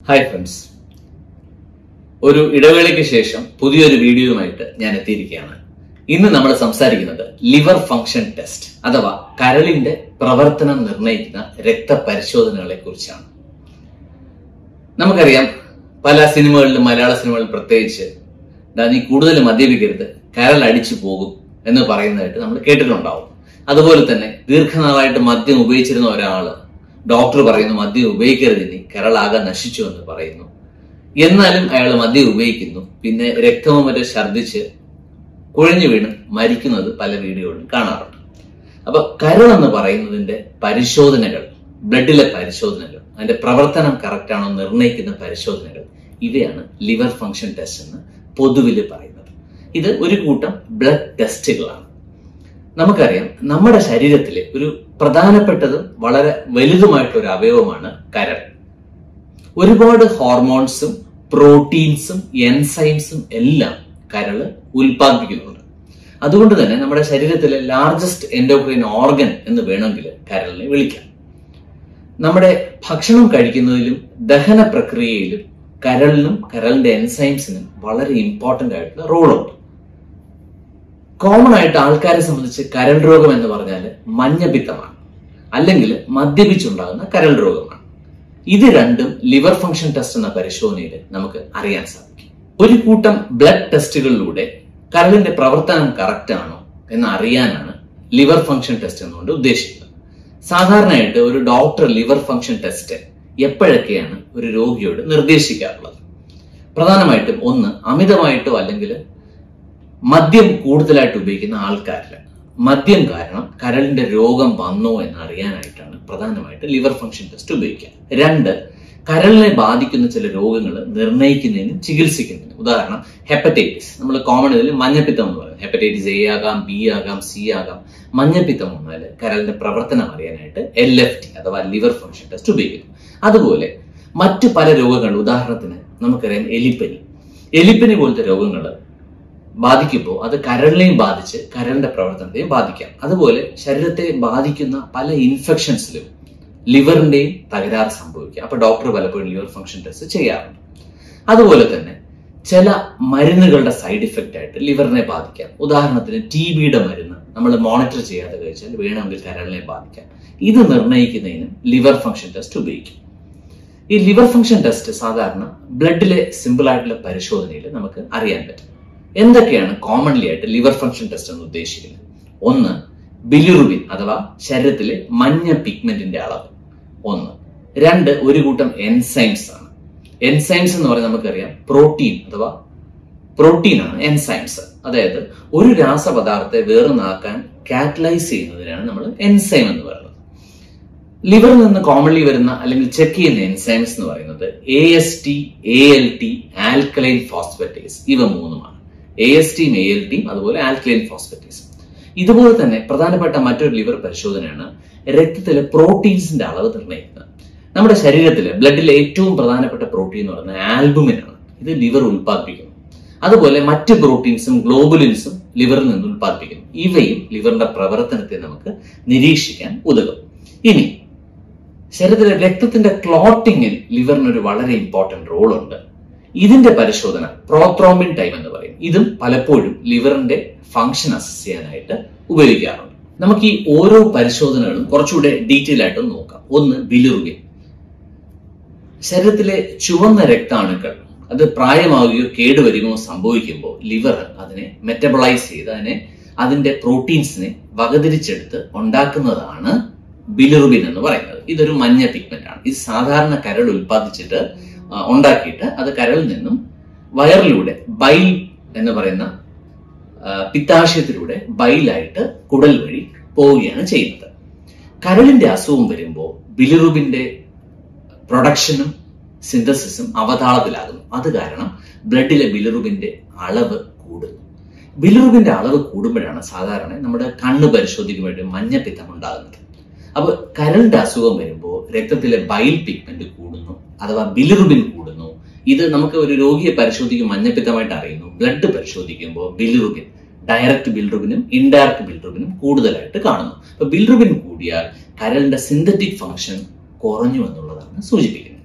Hi friends. ഒരു ഇടവേളയ്ക്ക് ശേഷം പുതിയൊരു വീഡിയോയുമായിട്ട് ഞാൻ എത്തിയിരിക്കുകയാണ്. ഇന്ന് നമ്മൾ സംസാരിക്കുന്നത് ലിവർ ഫംഗ്ഷൻ ടെസ്റ്റ് അഥവാ കരളിന്റെ പ്രവർത്തനം നിർണ്ണയിക്കുന്ന രക്തപരിശോധനകളെ കുറിച്ചാണ്. നമുക്കറിയാം, പല സിനിമകളിലും, മലയാള സിനിമകളിൽ പ്രത്യേകിച്ച്, നീ കൂടുതൽ മദ്യപിക്കരുത്, കരൾ അടിച്ചു പോകും എന്ന് പറയുന്നതായിട്ട് നമ്മൾ കേട്ടിട്ടുണ്ടാവും. അതുപോലെ തന്നെ ദീർഘനാളായിട്ട് മദ്യം ഉപയോഗിച്ചിരുന്ന ഒരാള് ഡോക്ടർ പറയുന്നു മദ്യം ഉപയോഗിക്കരുത്, ഇനി കരളാകെ നശിച്ചു എന്ന് പറയുന്നു. എന്നാലും അയാൾ മദ്യം ഉപയോഗിക്കുന്നു. പിന്നെ രക്തവും മറ്റും ഛർദ്ദിച്ച് കുഴഞ്ഞു വീണ് മരിക്കുന്നത് പല വീഡിയോകളിലും കാണാറുണ്ട്. അപ്പൊ കരൾ എന്ന് പറയുന്നതിന്റെ പരിശോധനകൾ, ബ്ലഡിലെ പരിശോധനകൾ, അതിന്റെ പ്രവർത്തനം കറക്റ്റ് ആണോ നിർണ്ണയിക്കുന്ന പരിശോധനകൾ, ഇവയാണ് ലിവർ ഫംഗ്ഷൻ ടെസ്റ്റ് എന്ന് പൊതുവിൽ പറയുന്നത്. ഇത് ഒരു കൂട്ടം ബ്ലഡ് ടെസ്റ്റുകളാണ്. നമുക്കറിയാം, നമ്മുടെ ശരീരത്തിലെ ഒരു പ്രധാനപ്പെട്ടതും വളരെ വലുതുമായിട്ടൊരു അവയവമാണ് കരൾ. ഒരുപാട് ഹോർമോൺസും പ്രോട്ടീൻസും എൻസൈംസും എല്ലാം കരള് ഉൽപ്പാദിപ്പിക്കുന്നുണ്ട്. അതുകൊണ്ട് തന്നെ നമ്മുടെ ശരീരത്തിലെ ലാർജസ്റ്റ് എൻഡോക്രൈൻ ഓർഗൻ എന്ന് വേണമെങ്കിൽ കരളിനെ വിളിക്കാം. നമ്മുടെ ഭക്ഷണം കഴിക്കുന്നതിലും ദഹന പ്രക്രിയയിലും കരളിനും കരളിന്റെ എൻസൈംസിനും വളരെ ഇമ്പോർട്ടന്റ് ആയിട്ടുള്ള റോളുണ്ട്. കോമൺ ആയിട്ട് ആൾക്കാരെ സംബന്ധിച്ച് കരൾ രോഗം എന്ന് പറഞ്ഞാൽ മഞ്ഞപ്പിത്തമാണ്, അല്ലെങ്കിൽ മദ്യപിച്ചുണ്ടാകുന്ന കരൾ രോഗമാണ്. ഇത് രണ്ടും ലിവർ ഫംഗ്ഷൻ ടെസ്റ്റ് എന്ന പരിശോധനയിൽ നമുക്ക് അറിയാൻ സാധിക്കും. ഒരു കൂട്ടം ബ്ലഡ് ടെസ്റ്റുകളിലൂടെ കരളിന്റെ പ്രവർത്തനം കറക്റ്റ് ആണോ എന്ന് അറിയാനാണ് ലിവർ ഫംഗ്ഷൻ ടെസ്റ്റ് എന്നുകൊണ്ട് ഉദ്ദേശിക്കുന്നത്. സാധാരണയായിട്ട് ഒരു ഡോക്ടർ ലിവർ ഫംഗ്ഷൻ ടെസ്റ്റ് എപ്പോഴൊക്കെയാണ് ഒരു രോഗിയോട് നിർദ്ദേശിക്കാറുള്ളത്? പ്രധാനമായിട്ടും ഒന്ന്, അമിതമായിട്ടോ അല്ലെങ്കിൽ മദ്യം കൂടുതലായിട്ട് ഉപയോഗിക്കുന്ന ആൾക്കാരിൽ മദ്യം കാരണം കരളിന്റെ രോഗം വന്നോ എന്ന് അറിയാനായിട്ടാണ് പ്രധാനമായിട്ട് ലിവർ ഫംഗ്ഷൻ ടെസ്റ്റ് ഉപയോഗിക്കുക. രണ്ട്, കരളിനെ ബാധിക്കുന്ന ചില രോഗങ്ങൾ നിർണ്ണയിക്കുന്നതിനും ചികിത്സിക്കുന്നതിനും. ഉദാഹരണം, ഹെപ്പറ്റൈറ്റിസ്. നമ്മൾ കോമൺ ഇതിൽ മഞ്ഞപ്പിത്തം എന്ന് പറയുന്നത് ഹെപ്പറ്റൈറ്റിസ് എ ആകാം, ബി ആകാം, സി ആകാം. മഞ്ഞപ്പിത്തം വന്നാൽ കരളിന്റെ പ്രവർത്തനം അറിയാനായിട്ട് LFT അഥവാ ലിവർ ഫംഗ്ഷൻ ടെസ്റ്റ് ഉപയോഗിക്കുന്നു. അതുപോലെ മറ്റു പല രോഗങ്ങൾ, ഉദാഹരണത്തിന് നമുക്കറിയാം എലിപ്പനി പോലത്തെ രോഗങ്ങൾ ബാധിക്കുമ്പോൾ അത് കരളിനെയും ബാധിച്ച് കരളിന്റെ പ്രവർത്തനത്തെയും ബാധിക്കാം. അതുപോലെ ശരീരത്തെ ബാധിക്കുന്ന പല ഇൻഫെക്ഷൻസിലും ലിവറിന്റെയും തകരാറ് സംഭവിക്കാം. അപ്പൊ ഡോക്ടർ പലപ്പോഴും ലിവർ ഫംഗ്ഷൻ ടെസ്റ്റ് ചെയ്യാറുണ്ട്. അതുപോലെ തന്നെ ചില മരുന്നുകളുടെ സൈഡ് ഇഫക്റ്റ് ആയിട്ട് ലിവറിനെ ബാധിക്കാം. ഉദാഹരണത്തിന് TBയുടെ മരുന്ന് നമ്മൾ മോണിറ്റർ ചെയ്യാതെ കഴിച്ചാൽ വേണമെങ്കിൽ കരളിനെ ബാധിക്കാം. ഇത് നിർണ്ണയിക്കുന്നതിനും ലിവർ ഫംഗ്ഷൻ ടെസ്റ്റ് ഉപയോഗിക്കും. ഈ ലിവർ ഫംഗ്ഷൻ ടെസ്റ്റ് സാധാരണ ബ്ലഡിലെ സിമ്പിൾ ആയിട്ടുള്ള പരിശോധനയിൽ നമുക്ക് അറിയാൻ പറ്റും. എന്തൊക്കെയാണ് കോമൺലി ആയിട്ട് ലിവർ ഫംഗ്ഷൻ ടെസ്റ്റ് എന്ന് ഉദ്ദേശിക്കുന്നത്? ഒന്ന്, ബിലിറുബിൻ അഥവാ ശരീരത്തിലെ മഞ്ഞ പിഗ്മെന്റിന്റെ അളവ്. ഒന്ന്. രണ്ട്, ഒരു കൂട്ടം എൻസൈംസ് ആണ്. എൻസൈംസ് എന്ന് പറയുന്നത് നമുക്കറിയാം പ്രോട്ടീനാണ് എൻസൈംസ്. അതായത് ഒരു രാസപദാർത്ഥത്തെ വേറൊന്നാക്കാൻ കാറ്റലൈസ് ചെയ്യുന്നതിനാണ് നമ്മൾ എൻസൈം എന്ന് പറയുന്നത്. ലിവറിൽ നിന്ന് കോമൺലി വരുന്ന അല്ലെങ്കിൽ ചെക്ക് ചെയ്യുന്ന എൻസൈംസ് എന്ന് പറയുന്നത് AST, ALT, ആൽക്കലൈൻ ഫോസ്ഫറ്റേസ്, ഇവ മൂന്നുമാണ്. ASTയും ALTയും അതുപോലെ ആൽക്കലൈൻ ഫോസ്ഫറ്റേസും. ഇതുപോലെ തന്നെ പ്രധാനപ്പെട്ട മറ്റൊരു ലിവർ പരിശോധനയാണ് രക്തത്തിലെ പ്രോട്ടീൻസിന്റെ അളവ് നിർണ്ണയിക്കുന്നത്. നമ്മുടെ ശരീരത്തിലെ ബ്ലഡിലെ ഏറ്റവും പ്രധാനപ്പെട്ട പ്രോട്ടീൻ എന്ന് പറയുന്നത് ആൽബുമിൻ ആണ്. ഇത് ലിവർ ഉൽപ്പാദിപ്പിക്കുന്നു. അതുപോലെ മറ്റ് പ്രോട്ടീൻസും ഗ്ലോബുലിൻസും ലിവറിൽ നിന്ന് ഉൽപ്പാദിപ്പിക്കുന്നു. ഇവയും ലിവറിന്റെ പ്രവർത്തനത്തെ നമുക്ക് നിരീക്ഷിക്കാൻ ഉതകും. ഇനി ശരീരത്തിലെ രക്തത്തിന്റെ ക്ലോട്ടിങ്ങിൽ ലിവറിനൊരു വളരെ ഇമ്പോർട്ടന്റ് റോൾ ഉണ്ട്. ഇതിന്റെ പരിശോധന പ്രോത്രോംബിൻ ടൈം എന്ന് പറയും. ഇതും പലപ്പോഴും ലിവറിന്റെ ഫംഗ്ഷൻ അസസ് ചെയ്യാനായിട്ട് ഉപയോഗിക്കാറുണ്ട്. നമുക്ക് ഈ ഓരോ പരിശോധനകളും കുറച്ചുകൂടെ ഡീറ്റെയിൽ ആയിട്ട് നോക്കാം. ഒന്ന്, ബിലിറുബിൻ. ശരീരത്തിലെ ചുവന്ന രക്താണുക്കൾ അത് പ്രായമാവുകയോ കേടുവരികയോ സംഭവിക്കുമ്പോൾ ലിവർ അതിനെ മെറ്റബോളൈസ് ചെയ്ത് അതിന്റെ പ്രോട്ടീൻസിനെ വകതിരിച്ചെടുത്ത് ഉണ്ടാക്കുന്നതാണ് ബിലിറുബിൻ എന്ന് പറയുന്നത്. ഇതൊരു മഞ്ഞ പിഗ്മെന്റ് ആണ്. ഇത് സാധാരണ കരൾ ഉൽപ്പാദിച്ചിട്ട് ഉണ്ടാക്കിയിട്ട് അത് കരളിൽ നിന്നും വയറിലൂടെ ബൈൽ എന്ന് പറയുന്ന പിത്താശയത്തിലൂടെ ബൈലായിട്ട് കുടൽ വഴി പോവുകയാണ് ചെയ്യുന്നത്. കരളിന്റെ അസുഖം വരുമ്പോൾ ബിലിറുബിന്റെ പ്രൊഡക്ഷനും സിന്തസിസും അവതാളത്തിലാകുന്നു. അത് കാരണം ബ്ലഡിലെ ബിലിറുബിന്റെ അളവ് കൂടുന്നു. ബിലിറുബിന്റെ അളവ് കൂടുമ്പോഴാണ് സാധാരണ നമ്മുടെ കണ്ണ് പരിശോധിക്കുമ്പോഴേ മഞ്ഞപ്പിത്തം ഉണ്ടാകുന്നത്. അപ്പൊ കരളിന്റെ അസുഖം വരുമ്പോൾ രക്തത്തിലെ ബൈൽ പിഗ്മെന്റ് കൂടുന്നു അഥവാ ബിലിറുബിൻ കൂടുന്നു. ഇത് നമുക്ക് ഒരു രോഗിയെ പരിശോധിക്കും മഞ്ഞപ്പിത്തമായിട്ട് അറിയുന്നു. ബ്ലഡ് പരിശോധിക്കുമ്പോൾ ബിലിറുബിൻ, ഡയറക്റ്റ് ബിലിറുബിനും ഇൻഡയറക്റ്റ് ബിലിറുബിനും കൂടുതലായിട്ട് കാണുന്നു. അപ്പൊ ബിലിറുബിൻ കൂടിയാൽ കരളിന്റെ സിന്തറ്റിക് ഫംഗ്ഷൻ കുറഞ്ഞു എന്നുള്ളതാണ് സൂചിപ്പിക്കുന്നത്.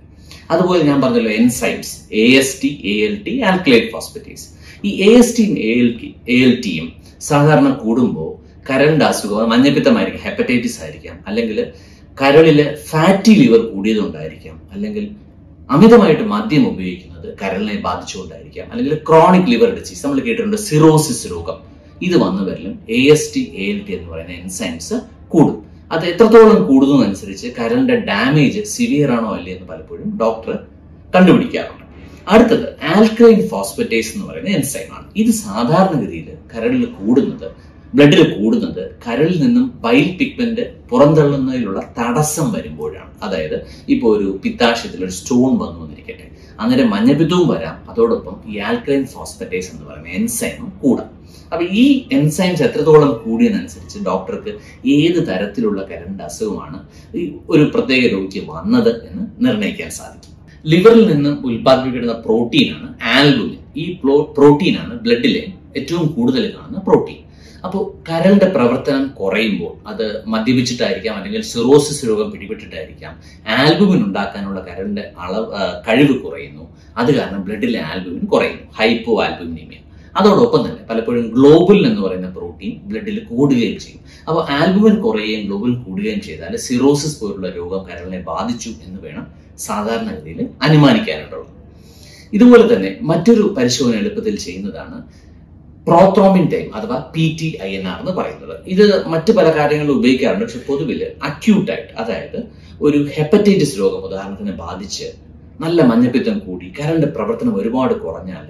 അതുപോലെ ഞാൻ പറഞ്ഞല്ലോ enzymes AST, ALT, alkaline phosphatase. ഈ ASTയും ALTയും സാധാരണ കൂടുമ്പോൾ കരളിന്റെ അസുഖം മഞ്ഞപ്പിത്തമായിരിക്കാം, ഹെപ്പറ്റൈറ്റിസ് ആയിരിക്കാം, അല്ലെങ്കിൽ കരളില് ഫാറ്റി ലിവർ കൂടിയതുകൊണ്ടായിരിക്കാം, അല്ലെങ്കിൽ അമിതമായിട്ട് മദ്യം ഉപയോഗിക്കുന്നത് കരളിനെ ബാധിച്ചുകൊണ്ടായിരിക്കാം, അല്ലെങ്കിൽ ക്രോണിക് ലിവർ ഡിസീസ് നമ്മൾ കേട്ടിട്ടുണ്ട്, സിറോസിസ് രോഗം. ഇത് വന്നവരിലും AST, ALT എന്ന് പറയുന്ന എൻസൈംസ് കൂടും. അത് എത്രത്തോളം കൂടുന്നതനുസരിച്ച് കരളിന്റെ ഡാമേജ് സിവിയർ ആണോ അല്ലേ എന്ന് പലപ്പോഴും ഡോക്ടർ കണ്ടുപിടിക്കാറുണ്ട്. അടുത്തത് ആൽക്കലൈൻ ഫോസ്ഫറ്റേസ് എന്ന് പറയുന്ന എൻസൈമാണ്. ഇത് സാധാരണഗതിയിൽ കരളിൽ കൂടുന്നത്, ബ്ലഡിൽ കൂടുന്നത് കരളിൽ നിന്നും ബൈൽ പിഗ്മെന്റ് പുറന്തള്ളുന്നതിലുള്ള തടസ്സം വരുമ്പോഴാണ്. അതായത് ഇപ്പോൾ ഒരു പിത്താശയത്തിൽ ഒരു സ്റ്റോൺ വന്നു വന്നിരിക്കട്ടെ, അന്നേരം മഞ്ഞപ്പിത്തവും വരാം, അതോടൊപ്പം ഈ ആൽക്കലൈൻ ഫോസ്ഫറ്റേസ് എന്ന് പറയുന്ന എൻസൈമും കൂടാം. അപ്പൊ ഈ എൻസൈംസ് എത്രത്തോളം കൂടിയതനുസരിച്ച് ഡോക്ടർക്ക് ഏത് തരത്തിലുള്ള കരളിന്റെ അസുഖമാണ് ഈ ഒരു പ്രത്യേക രോഗിക്ക് വന്നത് എന്ന് നിർണ്ണയിക്കാൻ സാധിക്കും. ലിവറിൽ നിന്ന് ഉൽപ്പാദിപ്പിക്കുന്ന പ്രോട്ടീനാണ് ആൽബുമിൻ. ഈ പ്രോട്ടീനാണ് ബ്ലഡിലെ ഏറ്റവും കൂടുതൽ കാണുന്ന പ്രോട്ടീൻ. അപ്പോൾ കരളിന്റെ പ്രവർത്തനം കുറയുമ്പോൾ അത് മദ്യപിച്ചിട്ടായിരിക്കാം, അല്ലെങ്കിൽ സിറോസിസ് രോഗം പിടിപെട്ടിട്ടായിരിക്കാം, ആൽബുമിൻ ഉണ്ടാക്കാനുള്ള കരളിന്റെ കഴിവ് കുറയുന്നു. അത് കാരണം ബ്ലഡിലെ ആൽബുമിൻ കുറയുന്നു, ഹൈപ്പോ ആൽബുമിനീമിയ. അതോടൊപ്പം തന്നെ പലപ്പോഴും ഗ്ലോബുലിൻ എന്ന് പറയുന്ന പ്രോട്ടീൻ ബ്ലഡിൽ കൂടുകയും ചെയ്യും. അപ്പോൾ ആൽബുമിൻ കുറയുകയും ഗ്ലോബുലിൻ കൂടുകയും ചെയ്താൽ സിറോസിസ് പോലുള്ള രോഗം കരളിനെ ബാധിച്ചു എന്ന് വേണം സാധാരണഗതിയിൽ അനുമാനിക്കാനായിട്ടുള്ളത്. ഇതുപോലെ തന്നെ മറ്റൊരു പരിശോധന എളുപ്പത്തിൽ ചെയ്യുന്നതാണ് പ്രോത്രോംബിൻ ടൈം അഥവാ PTINR എന്ന് പറയുന്നത്. ഇത് മറ്റു പല കാര്യങ്ങളും ഉപയോഗിക്കാറുണ്ട്, പക്ഷെ പൊതുവിൽ അക്യൂട്ടായിട്ട്, അതായത് ഒരു ഹെപ്പറ്റൈറ്റിസ് രോഗം ഉദാഹരണത്തിന് ബാധിച്ച് നല്ല മഞ്ഞപ്പിത്തം കൂടി കരളിന്റെ പ്രവർത്തനം ഒരുപാട് കുറഞ്ഞാൽ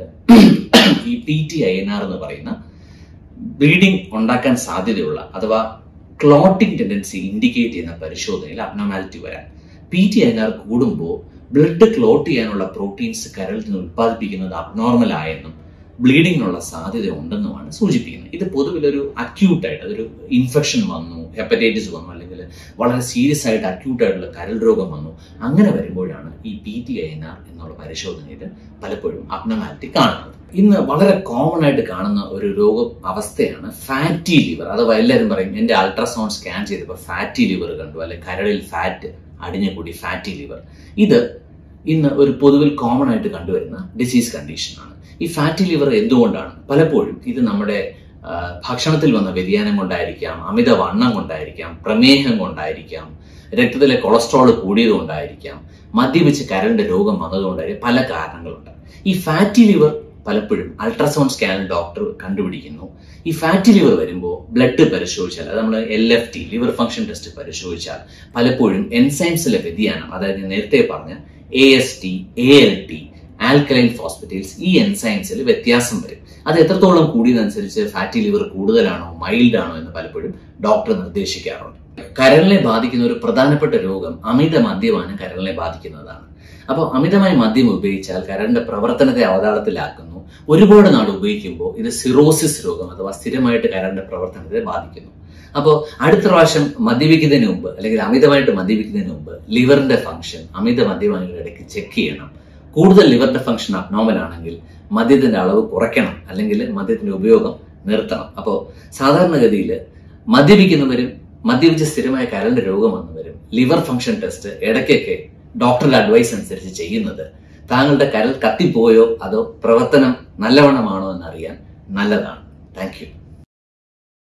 ഈ PTINR എന്ന് പറയുന്ന ബ്ലീഡിംഗ് ഉണ്ടാക്കാൻ സാധ്യതയുള്ള അഥവാ ക്ലോട്ടിംഗ് ടെൻഡൻസി ഇൻഡിക്കേറ്റ് ചെയ്യുന്ന പരിശോധനയിൽ അബ്നോർമാലിറ്റി വരാം. PTINR കൂടുമ്പോൾ ബ്ലഡ് ക്ലോട്ട് ചെയ്യാനുള്ള പ്രോട്ടീൻസ് കരളിൽ നിന്ന് ഉത്പാദിപ്പിക്കുന്നത് അബ്നോർമൽ ആയെന്നും ബ്ലീഡിങ്ങിനുള്ള സാധ്യത ഉണ്ടെന്നുമാണ് സൂചിപ്പിക്കുന്നത്. ഇത് പൊതുവിലൊരു അക്യൂട്ടായിട്ട്, അതൊരു ഇൻഫെക്ഷൻ വന്നു, ഹെപ്പറ്റൈറ്റിസ് വന്നു, അല്ലെങ്കിൽ വളരെ സീരിയസ് ആയിട്ട് അക്യൂട്ടായിട്ടുള്ള കരൾ രോഗം വന്നു, അങ്ങനെ വരുമ്പോഴാണ് ഈ PTINR എന്നുള്ള പരിശോധനയിൽ പലപ്പോഴും അബ്നോർമാലിറ്റി കാണുന്നത്. ഇന്ന് വളരെ കോമൺ ആയിട്ട് കാണുന്ന ഒരു രോഗ അവസ്ഥയാണ് ഫാറ്റി ലിവർ. അഥവാ എല്ലാവരും പറയും എന്റെ അൾട്രാസൗണ്ട് സ്കാൻ ചെയ്തപ്പോൾ ഫാറ്റി ലിവർ കണ്ടു, അല്ലെങ്കിൽ കരളിൽ ഫാറ്റ് അടിഞ്ഞുകൂടി, ഫാറ്റി ലിവർ. ഇത് ഇന്ന് ഒരു പൊതുവിൽ കോമൺ ആയിട്ട് കണ്ടുവരുന്ന ഡിസീസ് കണ്ടീഷനാണ്. ഈ ഫാറ്റി ലിവർ എന്തുകൊണ്ടാണ്? പലപ്പോഴും ഇത് നമ്മുടെ ഭക്ഷണത്തിൽ വന്ന വ്യതിയാനം കൊണ്ടായിരിക്കാം, അമിതവണ്ണം കൊണ്ടായിരിക്കാം, പ്രമേഹം കൊണ്ടായിരിക്കാം, രക്തത്തിലെ കൊളസ്ട്രോൾ കൂടിയത് കൊണ്ടായിരിക്കാം, മദ്യപിച്ച് കരളിന്റെ രോഗം വന്നതുകൊണ്ടായിരിക്കും, പല കാരണങ്ങളുണ്ട്. ഈ ഫാറ്റി ലിവർ പലപ്പോഴും അൾട്രാസൗണ്ട് സ്കാനിൽ ഡോക്ടർ കണ്ടുപിടിക്കുന്നു. ഈ ഫാറ്റി ലിവർ വരുമ്പോൾ ബ്ലഡ് പരിശോധിച്ചാൽ, അത് നമ്മൾ LFT ലിവർ ഫംഗ്ഷൻ ടെസ്റ്റ് പരിശോധിച്ചാൽ പലപ്പോഴും എൻസൈംസിലെ വ്യതിയാനം, അതായത് നേരത്തെ പറഞ്ഞ AST, ALT, ആൽക്കലൈൻ ഫോസ്ഫറ്റേസ്, ഈ എൻസൈംസിൽ വ്യത്യാസം വരും. അത് എത്രത്തോളം കൂടിയതനുസരിച്ച് ഫാറ്റി ലിവർ കൂടുതലാണോ മൈൽഡ് ആണോ എന്ന് പലപ്പോഴും ഡോക്ടർ നിർദ്ദേശിക്കാറുണ്ട്. കരളിനെ ബാധിക്കുന്ന ഒരു പ്രധാനപ്പെട്ട രോഗം അമിത മദ്യപാനം കരളിനെ ബാധിക്കുന്നതാണ്. അപ്പോൾ അമിതമായി മദ്യം ഉപയോഗിച്ചാൽ കരളിന്റെ പ്രവർത്തനത്തെ അവതാളത്തിലാക്കുന്നു. ഒരുപാട് നാൾ ഉപയോഗിക്കുമ്പോൾ ഇത് സിറോസിസ് രോഗം അഥവാ സ്ഥിരമായിട്ട് കരളിന്റെ പ്രവർത്തനത്തെ ബാധിക്കുന്നു. അപ്പോൾ അടുത്ത പ്രാവശ്യം മദ്യപിക്കുന്നതിന് മുമ്പ്, അല്ലെങ്കിൽ അമിതമായിട്ട് മദ്യപിക്കുന്നതിന് മുമ്പ് ലിവറിന്റെ ഫംഗ്ഷൻ അമിത മദ്യപാനികളുടെ ഇടയ്ക്ക് ചെക്ക് ചെയ്യണം. കൂടുതൽ ലിവറിന്റെ ഫംഗ്ഷൻ അബ്നോർമൽ ആണെങ്കിൽ മദ്യത്തിന്റെ അളവ് കുറയ്ക്കണം, അല്ലെങ്കിൽ മദ്യത്തിന്റെ ഉപയോഗം നിർത്തണം. അപ്പോൾ സാധാരണഗതിയിൽ മദ്യപിക്കുന്നവരും മദ്യപിച്ച് സ്ഥിരമായ കരളിന്റെ രോഗം വന്നവരും ലിവർ ഫംഗ്ഷൻ ടെസ്റ്റ് ഇടയ്ക്കൊക്കെ ഡോക്ടറുടെ അഡ്വൈസ് അനുസരിച്ച് ചെയ്യുന്നത് താങ്കളുടെ കരൾ കത്തിപ്പോയോ അതോ പ്രവർത്തനം നല്ലവണ്ണമാണോ എന്നറിയാൻ നല്ലതാണ്. Thank U.